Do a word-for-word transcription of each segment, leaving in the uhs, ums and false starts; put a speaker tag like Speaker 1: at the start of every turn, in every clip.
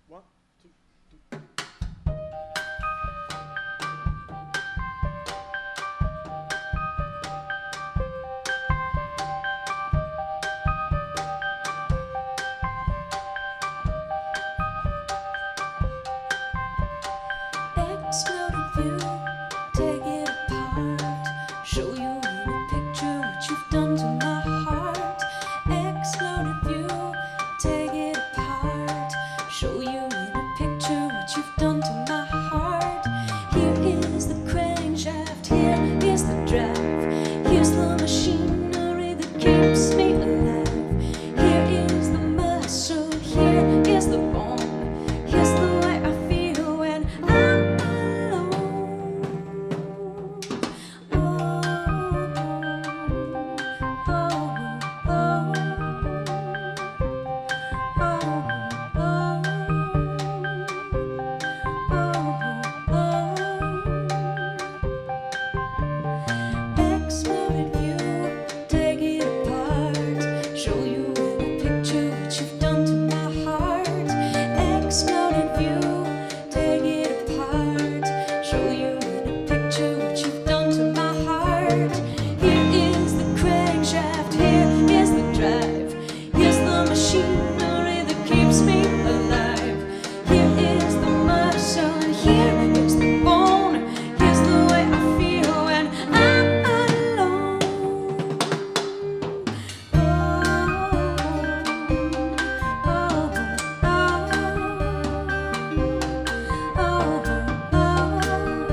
Speaker 1: One, two, two.
Speaker 2: Exploded view, take it apart, show you in a picture what you've done to my heart. Exploded view, take it apart, show you in a picture what you've done to my heart. Here is the crankshaft, here is the drive, here's the machinery that keeps me alive. Here is the muscle, here is the bone, here's the way I feel when I'm exploded view, take it apart, show you in a picture what you've done to my heart. Exploded view, take it apart, show you in a picture what you've done to my heart. Here is the crankshaft, here is the drive, here's the machinery that keeps me alive. Here is the muscle, and here is the bone, here's the way I feel when I'm alone. Oh, oh, oh,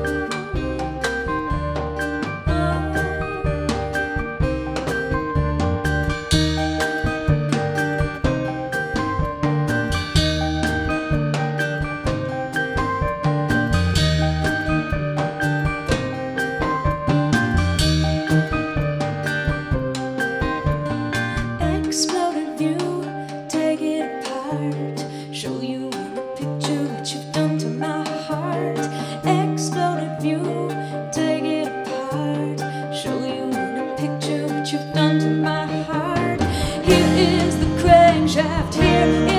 Speaker 2: exploded view, take it apart, show you in a picture what you've done to my heart. Exploded view, take it apart, show you in a picture what you've done to my heart. Here is the crankshaft, here